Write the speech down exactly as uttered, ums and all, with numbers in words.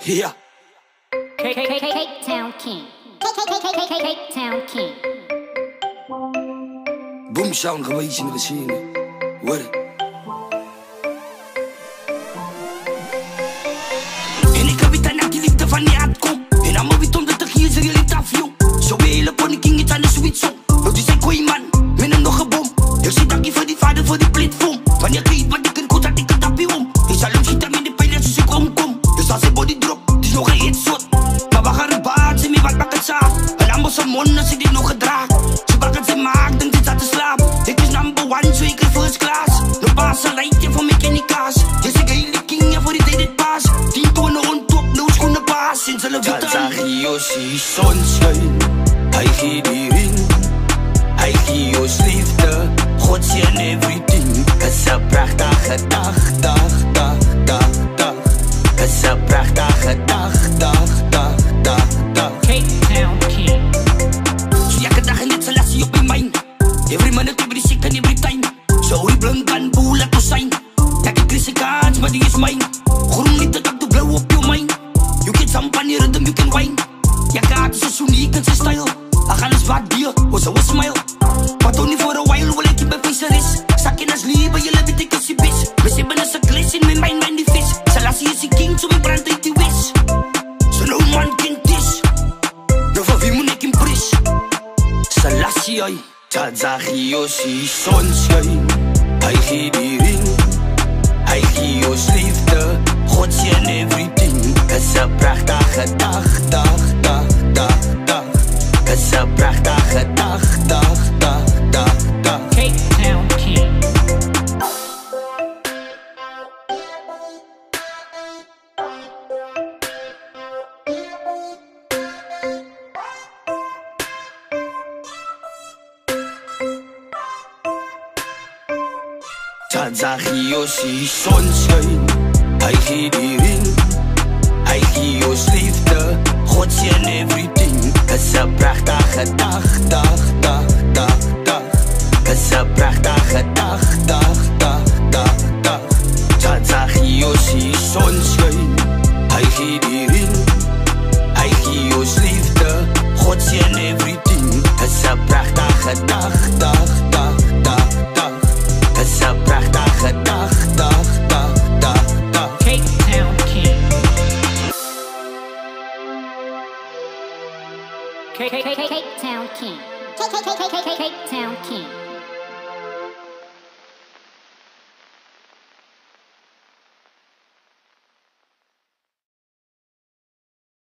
Ja. Cape Town King. Cape Town King. Boom sound geweest in de scene. Hoor. En ik heb het aan die liefde van die hart kom. En aan me weet omdat ik hier is really tough jong. Zo hele pony king het aan de sweet song. Ook die zijn koei man, met een nog een bom. Ik zie dankie voor die vader voor die platform. Wanneer ik weet wat ik kan goed dat ik het tapje om. Ik zal hem schieten met de pijlen zoals ik omkom. Dus als hij body drop, het is nog een hit soort. Maar we gaan er baat, ze mee wat maakt het zaak. En aan mijn mond als ik dit nog gedraag. Ze bakken ze maakt, denk dit zat te slaap. Ik is number one, zo ik er first class. De baas een lijntje voor mij ken die kaas. Dus ik hele king, ja voor die tijd het paas. Tien tonen ontop, no schoenen baas. Sinds hulle weten. Pragtage, zonschijn. Hij geeft die ring. Hij geeft ons liefde. God zien everything. Het is een prachtige dag, dag, dag, dag, dag. Het is een prachtige dag, dag, dag, dag, dag. Cape Town King. Zo elke dag en net zo lassie op mijn mind. Every minute, every second, every time. Zo die blank kan boel laten zijn. Ja, ik krijg een kans, maar die is mijn. Groen liefde, tak de blauw op je mind. You can jump on the rhythm, you can wine. Ja, kaart is zo uniek en zijn style. I gaan eens wat dier, oh zo een smile. Maar toch niet voor een while, wil ik je bij face er is. Stak in als lieve, jullie weet ik is die bis. We zitten als een klis in mijn mind, mijn die vis. Selassie is die king, zo mijn brand uit die wis. Zo no man kent dis. Nou van wie moet ik impres? Selassie, ai. Pragtage, zonschijn. Hij geeft die ring. Hij geeft ons liefde. God zien everything. Het is een prachtige dag, dag, dag, dag, dag. Het is een prachtige dag, dag, dag, dag, dag. Cape Town King. Pragtage, zonschijn. Hij geeft die ring. Hij geeft ons liefde. God zien everything. Het is een prachtige dag, dag, dag, dag, dag. Het is een prachtige dag, dag, dag, dag, dag. Pragtage, zonschijn. Hij geeft die ring. Hij geeft ons liefde. God zien everything. Het is een prachtige dag, dag, dag, dag, dag. Het is een prachtige dag, dag, dag, dag, dag. Cape Town King. Cape Town King. Cape Town King.